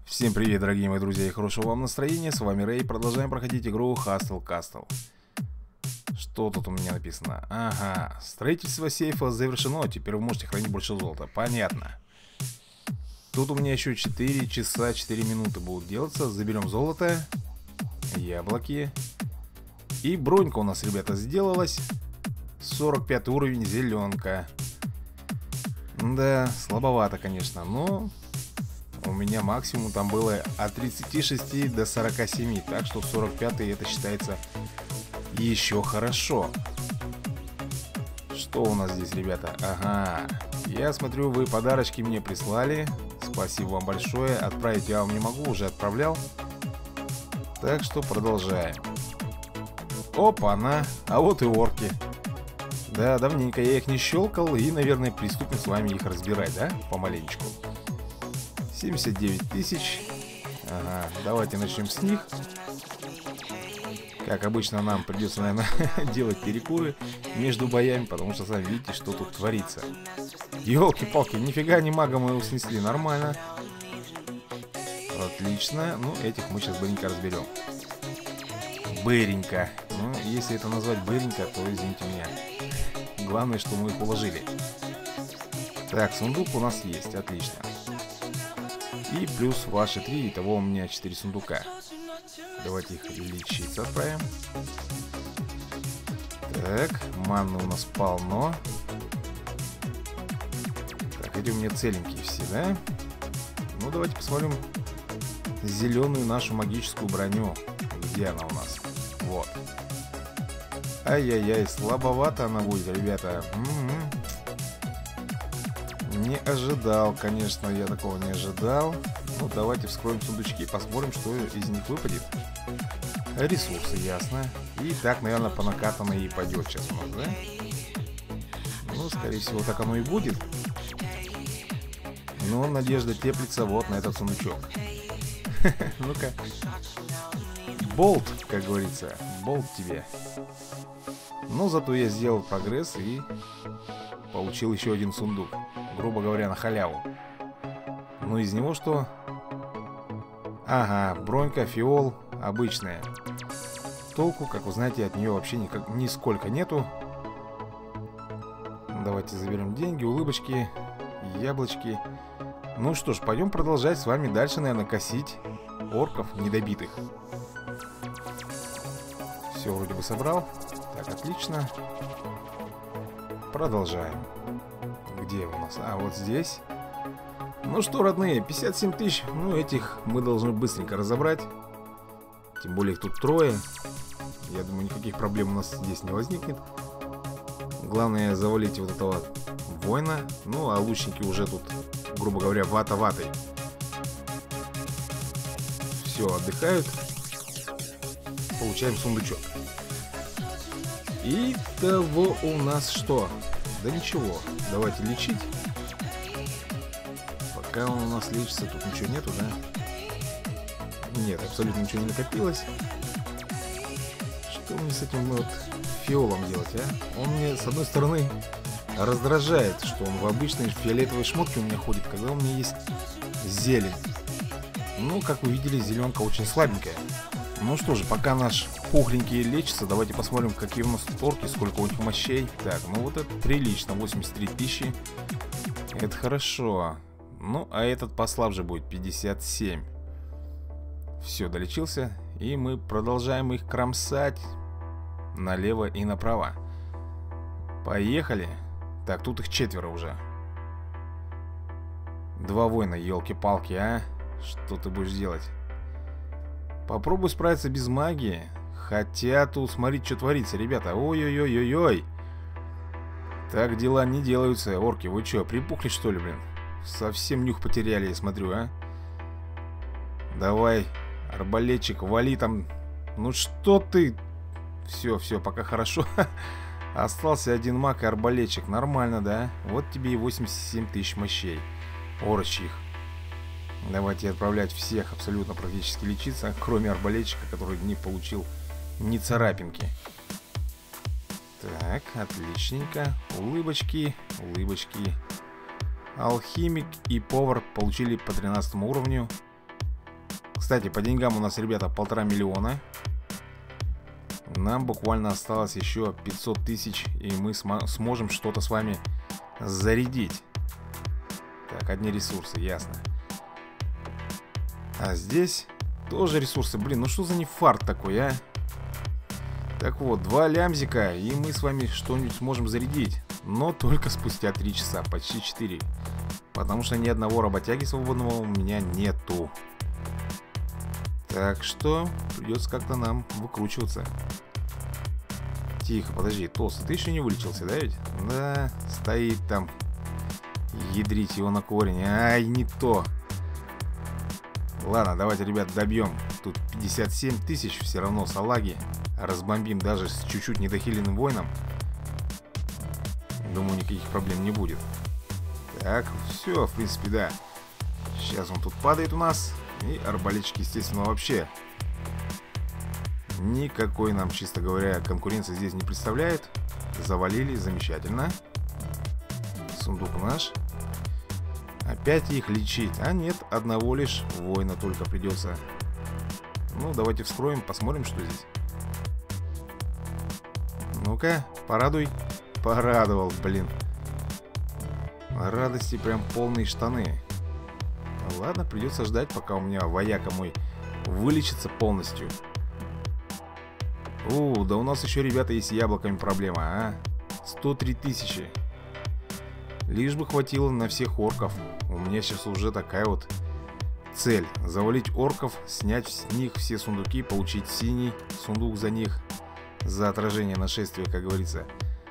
Всем привет, дорогие мои друзья, и хорошего вам настроения. С вами Рэй, продолжаем проходить игру Hustle Castle. Что тут у меня написано? Ага, строительство сейфа завершено. Теперь вы можете хранить больше золота. Понятно. Тут у меня еще 4 часа 4 минуты будут делаться. Заберем золото, яблоки. И бронька у нас, ребята, сделалась. 45 уровень, зеленка. Да, слабовато, конечно, но у меня максимум там было от 36 до 47. Так что 45 это считается еще хорошо. Что у нас здесь, ребята? Ага, я смотрю, вы подарочки мне прислали. Спасибо вам большое. Отправить я вам не могу, уже отправлял. Так что продолжаем. Опа-на, а вот и орки. Да, давненько я их не щелкал. И, наверное, приступим с вами их разбирать, да? Помаленечку. 79 тысяч. Ага, давайте начнем с них. Как обычно, нам придется, наверное, делать перекуры между боями, потому что сами видите, что тут творится. Ёлки-палки, нифига не мага мы его снесли, нормально. Отлично, ну этих мы сейчас быренько разберем. Быренько. Ну, если это назвать быренько, то извините меня. Главное, что мы их уложили. Так, сундук у нас есть, отлично. И плюс ваши 3, итого у меня 4 сундука. Давайте их лечиться отправим. Так, манны у нас полно. Так, эти у меня целенькие все, да? Ну, давайте посмотрим зеленую нашу магическую броню. Где она у нас? Вот. Ай-яй-яй, слабовато она будет, ребята. Не ожидал, конечно, я такого не ожидал. Ну, давайте вскроем сундучки, посмотрим, что из них выпадет. Ресурсы, ясно. И так, наверное, по накатанной и пойдет сейчас у нас, да? Ну, скорее всего, так оно и будет. Но надежда теплится вот на этот сундучок. Ну-ка. Болт, как говорится. Болт тебе. Но зато я сделал прогресс и получил еще один сундук. Грубо говоря, на халяву. Ну, из него что? Ага, бронька, фиол, обычная. Толку, как вы знаете, от нее вообще нисколько нету. Давайте заберем деньги, улыбочки, яблочки. Ну что ж, пойдем продолжать с вами дальше, наверное, косить орков недобитых. Все вроде бы собрал. Так, отлично. Продолжаем. Где у нас? А, вот здесь. Ну что, родные, 57 тысяч. Ну, этих мы должны быстренько разобрать. Тем более их тут трое. Я думаю, никаких проблем у нас здесь не возникнет. Главное завалить вот этого воина. Ну, а лучники уже тут, грубо говоря, вата-ватой. Все, отдыхают. Получаем сундучок. Итого у нас что? Да ничего, давайте лечить. Пока он у нас лечится, тут ничего нету, да? Нет, абсолютно ничего не накопилось. Что мне с этим вот фиолом делать, а? Он мне, с одной стороны, раздражает, что он в обычной фиолетовой шмотке у меня ходит, когда у меня есть зелень. Ну, как вы видели, зеленка очень слабенькая. Ну что же, пока наш пухленький лечится, давайте посмотрим, какие у нас орки, сколько у них мощей. Так, ну вот это прилично, 83 тысячи. Это хорошо. Ну, а этот послабже будет, 57. Все, долечился. И мы продолжаем их кромсать налево и направо. Поехали. Так, тут их 4 уже. 2 воина, елки-палки, а? Что ты будешь делать? Попробуй справиться без магии. Хотя тут, смотрите, что творится, ребята. Ой-ой-ой-ой-ой. Так дела не делаются. Орки, вы что, припухли, что ли, блин? Совсем нюх потеряли, я смотрю, а? Давай, арбалетчик, вали там. Ну что ты? Все, все, пока хорошо. Остался один маг и арбалетчик. Нормально, да? Вот тебе и 87 тысяч мощей. Орочьих. Давайте отправлять всех абсолютно практически лечиться, кроме арбалетчика, который не получил ни царапинки. Так, отличненько. Улыбочки, улыбочки. Алхимик и повар получили по 13 уровню. Кстати, по деньгам у нас, ребята, 1,5 миллиона. Нам буквально осталось еще 500 тысяч, и мы сможем что-то с вами зарядить. Так, одни ресурсы, ясно. А здесь тоже ресурсы. Блин, ну что за нефарт такой, а? Так вот, 2 лямзика, и мы с вами что-нибудь сможем зарядить. Но только спустя 3 часа, почти 4. Потому что ни одного работяги свободного у меня нету. Так что придется как-то нам выкручиваться. Тихо, подожди, толстый, ты еще не вылечился, да ведь? Да, стоит там. Ядрить его на корень. Ай, не то. Ладно, давайте, ребят, добьем. Тут 57 тысяч, все равно салаги. Разбомбим даже с чуть-чуть недохиленным воином. Думаю, никаких проблем не будет. Так, все, в принципе, да. Сейчас он тут падает у нас. И арбалетчик, естественно, вообще никакой нам, чисто говоря, конкуренции здесь не представляет. Завалили, замечательно. Сундук наш. Опять их лечить. А нет, одного лишь воина только придется. Ну, давайте вскроем, посмотрим, что здесь. Ну-ка, порадуй. Порадовал, блин. Радости прям полные штаны. Ладно, придется ждать, пока у меня вояка мой вылечится полностью. Да у нас еще, ребята, есть с яблоками проблема, а? 103 тысячи. Лишь бы хватило на всех орков. У меня сейчас уже такая вот цель. Завалить орков, снять с них все сундуки, получить синий сундук за них. За отражение нашествия, как говорится.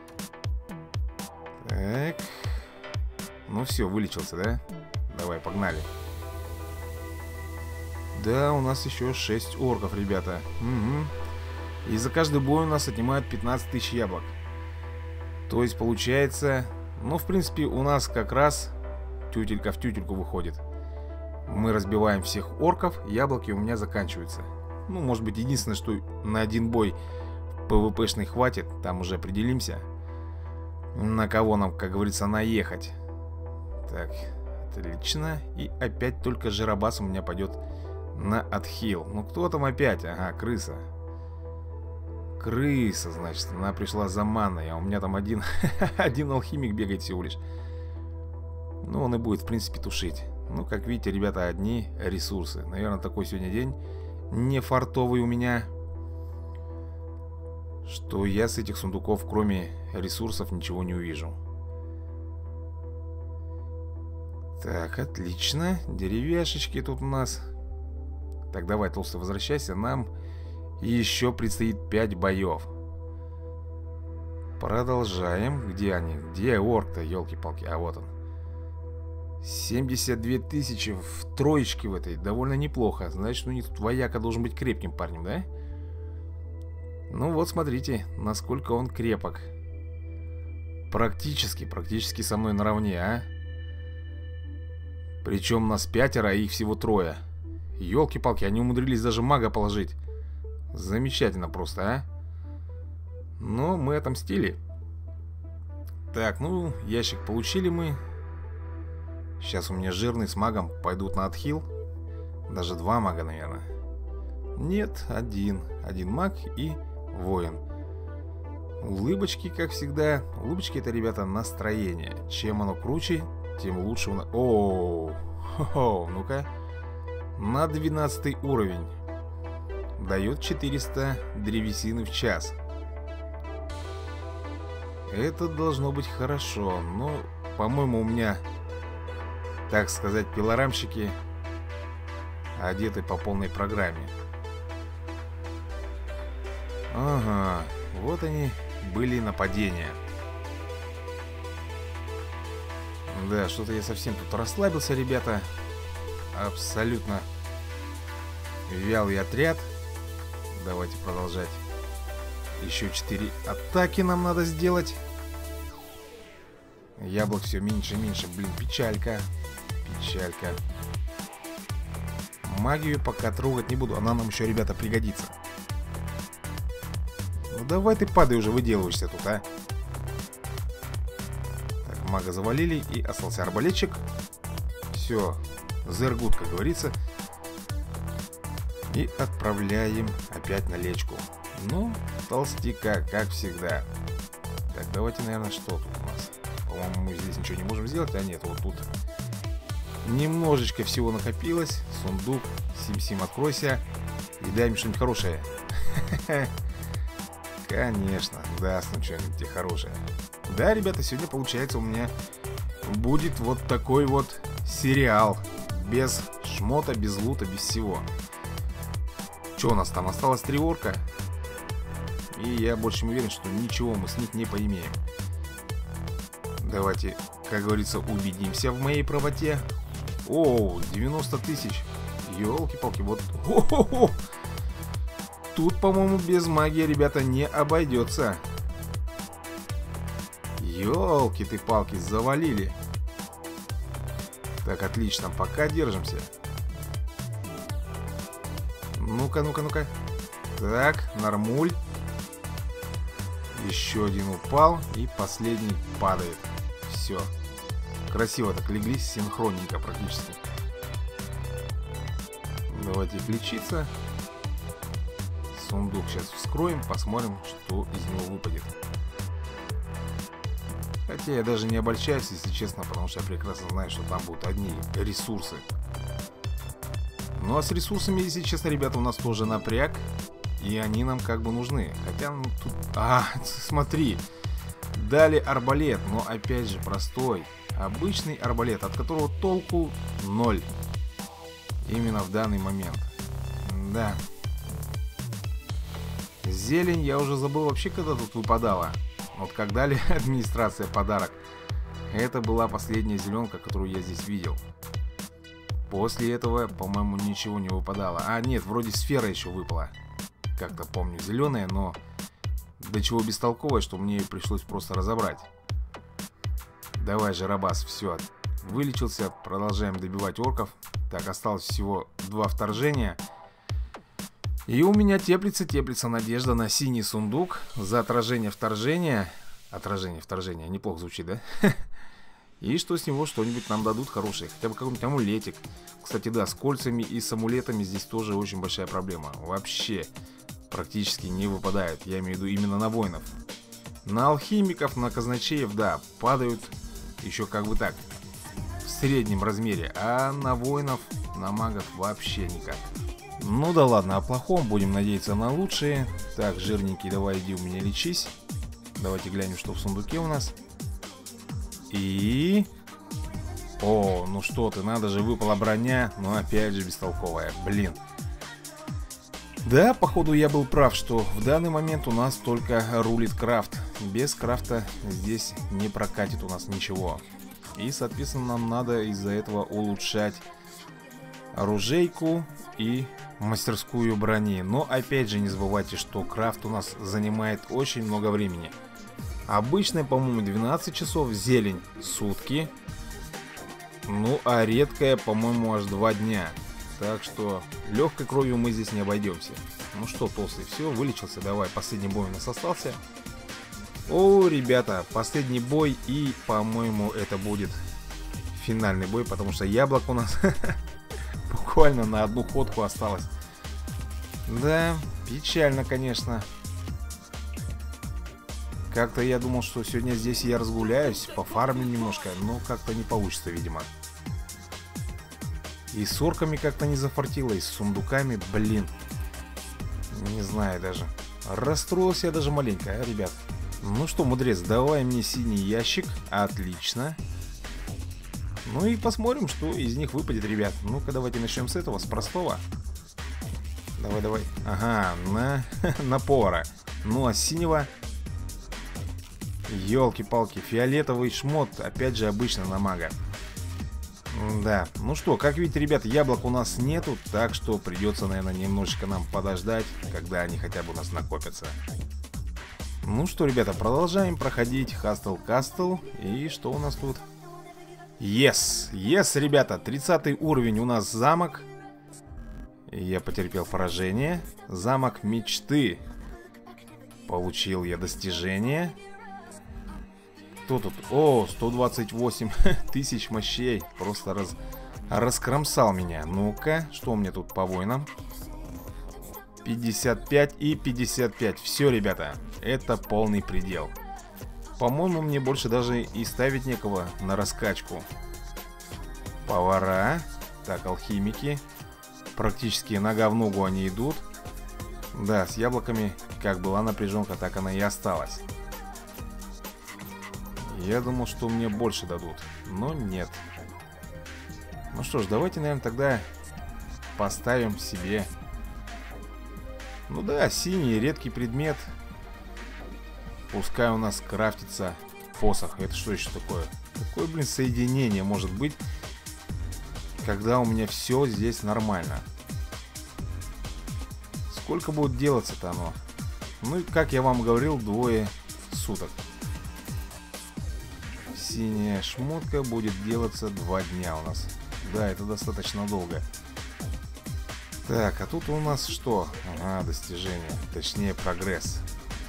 Так. Ну все, вылечился, да? Давай, погнали. Да, у нас еще 6 орков, ребята. Угу. И за каждый бой у нас отнимают 15 тысяч яблок. То есть получается... Ну, в принципе, у нас как раз тютелька в тютельку выходит. Мы разбиваем всех орков, яблоки у меня заканчиваются. Ну, может быть, единственное, что на один бой ПВПшный хватит. Там уже определимся, на кого нам, как говорится, наехать. Так, отлично. И опять только Жиробас у меня пойдет на отхил. Ну, кто там опять? Ага, крыса. Крыса, значит, она пришла за манной. А у меня там один алхимик бегает всего лишь. Ну, он и будет, в принципе, тушить. Ну, как видите, ребята, одни ресурсы. Наверное, такой сегодня день не фартовый у меня, что я с этих сундуков, кроме ресурсов, ничего не увижу. Так, отлично. Деревяшечки тут у нас. Так, давай, толстый, возвращайся. Нам еще предстоит 5 боев. Продолжаем. Где они? Где орк-то, елки-палки? А вот он. 72 тысячи в троечке в этой. Довольно неплохо. Значит, у них тут вояка должен быть крепким парнем, да? Ну вот, смотрите, насколько он крепок. Практически со мной наравне, а? Причем нас 5, а их всего 3. Ёлки-палки, они умудрились даже мага положить. Замечательно просто, а? Но мы отомстили. Так, ну, ящик получили мы. Сейчас у меня жирный с магом пойдут на отхил. Даже 2 мага, наверное. Нет, один. Один маг и воин. Улыбочки, как всегда. Улыбочки — это, ребята, настроение. Чем оно круче, тем лучше у нас... О-о-о, ну-ка. На 12 уровень. Дает 400 древесины в час. Это должно быть хорошо. Но, по-моему, у меня, так сказать, пилорамщики одеты по полной программе. Ага, вот они были нападения. Да, что-то я совсем тут расслабился, ребята. Абсолютно вялый отряд. Давайте продолжать. Еще 4 атаки нам надо сделать. Яблок все меньше и меньше. Блин, печалька. Печалька. Магию пока трогать не буду. Она нам еще, ребята, пригодится. Ну давай ты падай уже, выделываешься тут, а. Так, мага завалили. И остался арбалетчик. Все, зергут, как говорится. И отправляем опять на лечку. Ну, толстяка, как всегда. Так, давайте, наверное, что тут у нас? По-моему, мы здесь ничего не можем сделать. А нет, вот тут немножечко всего накопилось. Сундук, Сим-Сим, откройся. И дай мне что-нибудь хорошее. Конечно, даст нам что-нибудь хорошее. Да, ребята, сегодня получается у меня будет вот такой вот сериал. Без шмота, без лута, без всего. Что у нас там? Осталось 3 орка. И я больше уверен, что ничего мы с них не поимеем. Давайте, как говорится, убедимся в моей правоте. О, 90 тысяч. Ёлки-палки, вот. Хо-хо-хо. Тут, по-моему, без магии, ребята, не обойдется. Ёлки ты палки, завалили. Так, отлично, пока держимся. Ну-ка, ну-ка, ну-ка. Так, нормуль. Еще один упал. И последний падает. Все. Красиво так леглись, синхронненько практически. Давайте их лечиться. Сундук сейчас вскроем, посмотрим, что из него выпадет. Хотя я даже не обольщаюсь, если честно, потому что я прекрасно знаю, что там будут одни ресурсы. Ну а с ресурсами, если честно, ребята, у нас тоже напряг. И они нам как бы нужны. Хотя, ну тут... смотри. Дали арбалет, но опять же простой. Обычный арбалет, от которого толку 0. Именно в данный момент. Да. Зелень я уже забыл вообще, когда тут выпадала. Вот как дали администрация подарок. Это была последняя зеленка, которую я здесь видел. После этого, по-моему, ничего не выпадало. А, нет, вроде сфера еще выпала. Как-то помню, зеленая, но до чего бестолковая, что мне ее пришлось просто разобрать. Давай же, Рабас, все. Вылечился, продолжаем добивать орков. Так, осталось всего 2 вторжения. И у меня теплится надежда на синий сундук за отражение вторжения. Отражение вторжения, неплохо звучит, да? И что с него что-нибудь нам дадут хорошее. Хотя бы какой-нибудь амулетик. Кстати, да, с кольцами и с амулетами здесь тоже очень большая проблема. Вообще практически не выпадают. Я имею в виду именно на воинов. На алхимиков, на казначеев, да, падают еще как бы так, в среднем размере. А на воинов, на магов вообще никак. Ну да ладно, о плохом, будем надеяться на лучшее. Так, жирненький, давай иди у меня лечись. Давайте глянем, что в сундуке у нас. И... О, ну что ты, надо же, выпала броня. Но опять же бестолковая, блин. Да, походу я был прав, что в данный момент у нас только рулит крафт. Без крафта здесь не прокатит у нас ничего. И, соответственно, нам надо из-за этого улучшать оружейку и мастерскую брони. Но опять же не забывайте, что крафт у нас занимает очень много времени. Обычно, по-моему, 12 часов, зелень сутки. Ну, а редкая, по-моему, аж 2 дня. Так что легкой кровью мы здесь не обойдемся. Ну что, толстый, все, вылечился. Давай, последний бой у нас остался. О, ребята, последний бой. И, по-моему, это будет финальный бой, потому что яблок у нас буквально на одну ходку осталось. Да, печально, конечно. Как-то я думал, что сегодня здесь я разгуляюсь, пофармлю немножко, но как-то не получится, видимо. И с орками как-то не зафартило, и с сундуками, блин. Не знаю даже. Расстроился я даже маленько, а, ребят? Ну что, мудрец, давай мне синий ящик. Отлично. Ну и посмотрим, что из них выпадет, ребят. Ну-ка, давайте начнем с этого, с простого. Давай, давай. Ага, на повара. Ну а синего... Ёлки-палки, фиолетовый шмот, опять же, обычно на мага. Да, ну что, как видите, ребят, яблок у нас нету, так что придется, наверное, немножечко нам подождать, когда они хотя бы у нас накопятся. Ну что, ребята, продолжаем проходить Hustle Castle. И что у нас тут? Yes, ребята, 30 уровень у нас замок. Я потерпел поражение. Замок мечты. Получил я достижение. Кто тут? О, 128 тысяч мощей. Просто раскромсал меня. Ну-ка, что у меня тут по воинам? 55 и 55. Все, ребята, это полный предел. По-моему, мне больше даже и ставить некого на раскачку. Повара. Так, алхимики. Практически нога в ногу они идут. Да, с яблоками как была напряженка, так она и осталась. Я думал, что мне больше дадут, но нет. Ну что ж, давайте, наверное, тогда поставим себе... Ну да, синий редкий предмет. Пускай у нас крафтится посох. Это что еще такое? Какое, блин, соединение может быть, когда у меня все здесь нормально? Сколько будет делаться-то оно? Ну и, как я вам говорил, 2 суток. Синяя шмотка будет делаться 2 дня у нас. Да, это достаточно долго. Так, а тут у нас что? Ага, достижение. Точнее, прогресс.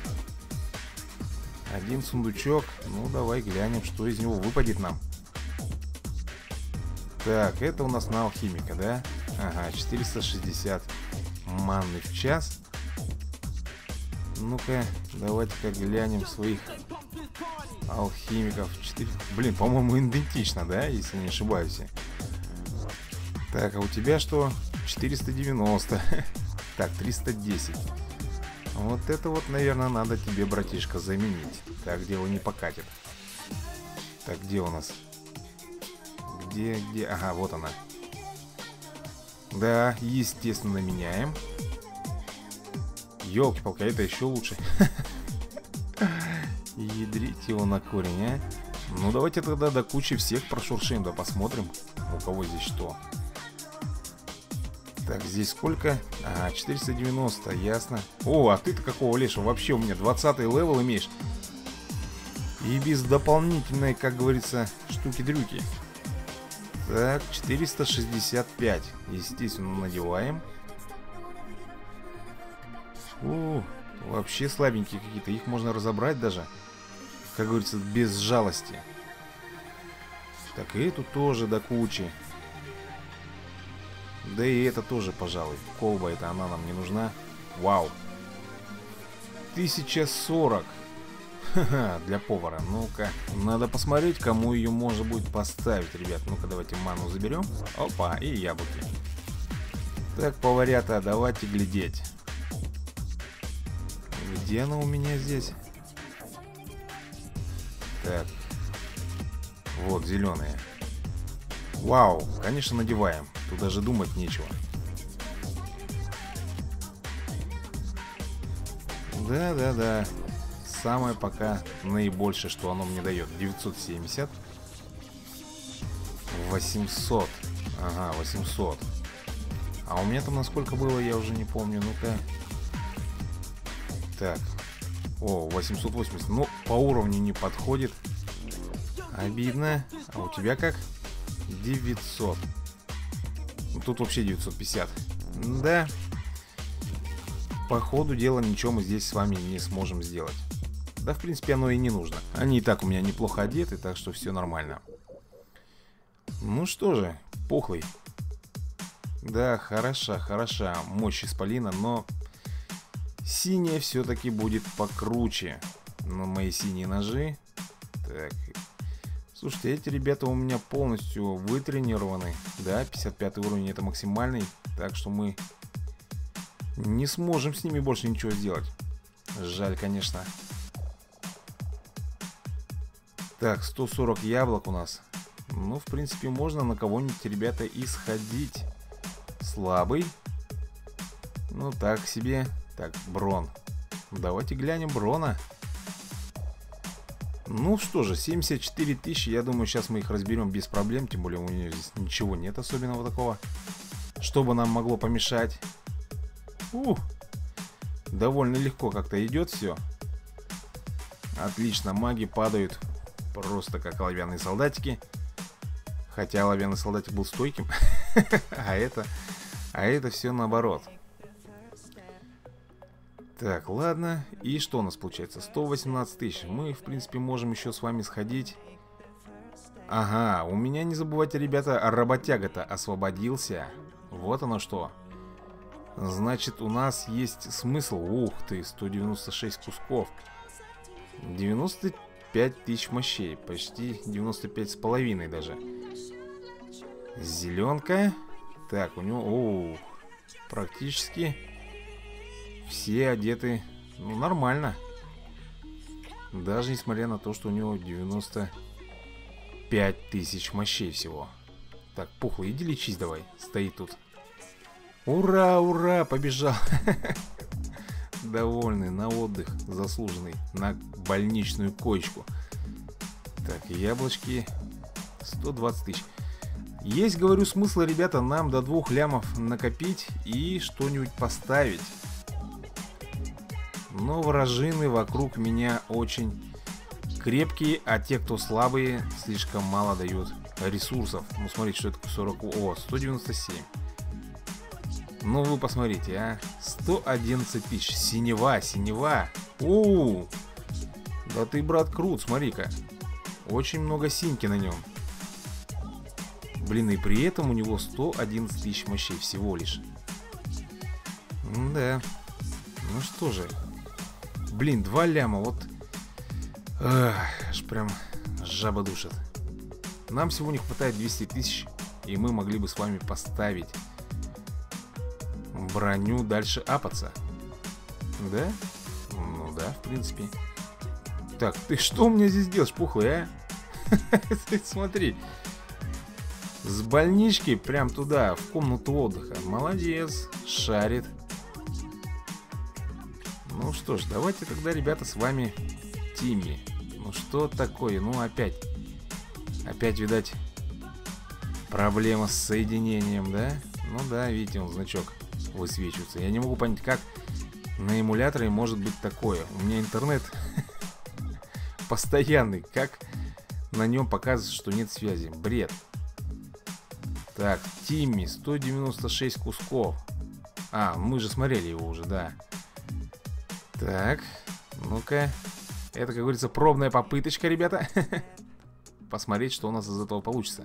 1 сундучок. Ну, давай глянем, что из него выпадет нам. Так, это у нас на алхимика, да? Ага, 460 манны в час. Ну-ка, давайте-ка глянем своих алхимиков. 4... Блин, по-моему, идентично, да? Если не ошибаюсь. Так, а у тебя что? 490. Так, 310. Вот это вот, наверное, надо тебе, братишка, заменить. Так дело не покатит. Так, где у нас? Где? Ага, вот она. Да, естественно, меняем. Ёлки-палки, это еще лучше. Ядрить его на корень, а. Ну, давайте тогда до кучи всех прошуршим, да посмотрим, у кого здесь что. Так, здесь сколько? Ага, 490, ясно. О, а ты-то какого лешего? Вообще у меня 20-й левел имеешь. И без дополнительной, как говорится, штуки-дрюки. Так, 465. Естественно, надеваем. Вообще слабенькие какие-то. Их можно разобрать даже, как говорится, без жалости. Так, и эту тоже до кучи. Да и это тоже, пожалуй. Колба это, она нам не нужна. Вау. 1040. Ха-ха, для повара. Ну-ка, надо посмотреть, кому ее можно будет поставить, ребят. Ну-ка, давайте ману заберем. Опа, и яблоки. Так, поварята, давайте глядеть. Где она у меня здесь? Так. Вот, зеленые. Вау, конечно, надеваем. Тут даже думать нечего. Да. Самое пока наибольшее, что оно мне дает. 970. 800. Ага, 800. А у меня там насколько было, я уже не помню. Ну-ка. Так. О, 880. Ну, по уровню не подходит. Обидно. А у тебя как? 900. Тут вообще 950. Да. По ходу дела ничего мы здесь с вами не сможем сделать. Да, в принципе, оно и не нужно. Они и так у меня неплохо одеты, так что все нормально. Ну что же, пухлый. Да, хороша мощь исполина, но синяя все-таки будет покруче. Но мои синие ножи. Так. Слушайте, эти ребята у меня полностью вытренированы. Да, 55 уровень это максимальный. Так что мы не сможем с ними больше ничего сделать. Жаль, конечно. Так, 140 яблок у нас. Ну, в принципе, можно на кого-нибудь, ребята, исходить. Слабый. Ну, так себе. Так, Брон. Давайте глянем Брона. Ну что же, 74 тысячи. Я думаю, сейчас мы их разберем без проблем. Тем более у нее здесь ничего нет особенного такого, чтобы нам могло помешать. Довольно легко как-то идет все. Отлично, маги падают просто как оловянные солдатики. Хотя оловянный солдатик был стойким. А это все наоборот. Так, ладно. И что у нас получается? 118 тысяч. Мы, в принципе, можем еще с вами сходить. Ага, у меня, не забывайте, ребята, работяга-то освободился. Вот оно что. Значит, у нас есть смысл. Ух ты, 196 кусков. 95 тысяч мощей. Почти 95 с половиной даже. Зеленка. Так, у него... Оу, практически все одеты, ну, нормально. Даже несмотря на то, что у него 95 тысяч мощей всего. Так, Пухлый, иди лечись давай. Стоит тут. Ура, ура, побежал. Довольный, на отдых заслуженный. На больничную коечку. Так, яблочки 120 тысяч. Есть, говорю, смысл, ребята, нам до 2 лямов накопить и что-нибудь поставить. Но вражины вокруг меня очень крепкие, а те, кто слабые, слишком мало дают ресурсов. Ну, смотрите, что это такое 40... О, 197. Ну, вы посмотрите, а. 111 тысяч. Синева, синева. У-у-у. Да ты, брат, крут, смотри-ка. Очень много синьки на нем. Блин, и при этом у него 111 тысяч мощей всего лишь. Да. Ну что же. Блин, 2 ляма, вот. Аж прям жаба душит. Нам всего не хватает 200 тысяч, и мы могли бы с вами поставить броню дальше апаться. Да? Ну да, в принципе. Так, ты что у меня здесь делаешь, Пухлый, а? Смотри. С больнички прям туда, в комнату отдыха. Молодец, шарит. Ну что ж, давайте тогда, ребята, с вами Тимми. Ну что такое? Ну опять. Опять, видать, проблема с соединением, да? Ну да, видите, он значок высвечивается. Я не могу понять, как на эмуляторе может быть такое. У меня интернет постоянный. Как на нем показывается, что нет связи? Бред. Так, Тимми, 196 кусков. А, мы же смотрели его уже, да. Так, ну-ка. Это, как говорится, пробная попыточка, ребята. Посмотреть, что у нас из этого получится.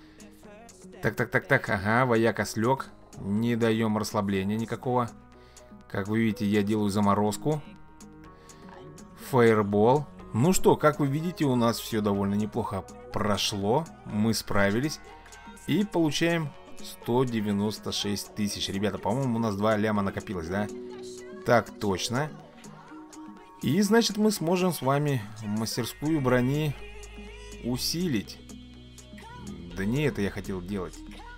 Так, ага, вояка слег. Не даем расслабления никакого. Как вы видите, я делаю заморозку. Фаербол. Ну что, как вы видите, у нас все довольно неплохо прошло. Мы справились. И получаем 196 тысяч. Ребята, по-моему, у нас 2 ляма накопилось, да? Так, точно. И, значит, мы сможем с вами мастерскую брони усилить. Да не это я хотел делать.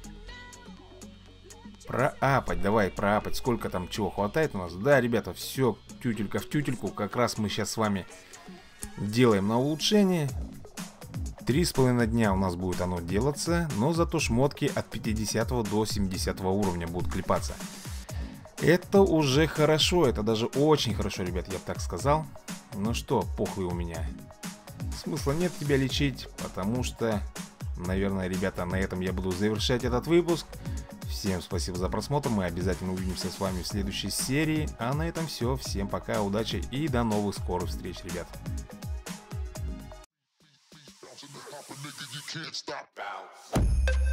Проапать, давай проапать. Сколько там чего хватает у нас? Да, ребята, все тютелька в тютельку. Как раз мы сейчас с вами делаем на улучшение. 3,5 дня у нас будет оно делаться. Но зато шмотки от 50 до 70 уровня будут клепаться. Это уже хорошо. Это даже очень хорошо, ребят, я бы так сказал. Ну что, Пухлый у меня. Смысла нет тебя лечить, потому что, наверное, ребята, на этом я буду завершать этот выпуск. Всем спасибо за просмотр. Мы обязательно увидимся с вами в следующей серии. А на этом все. Всем пока, удачи и до новых скорых встреч, ребят. Can't stop.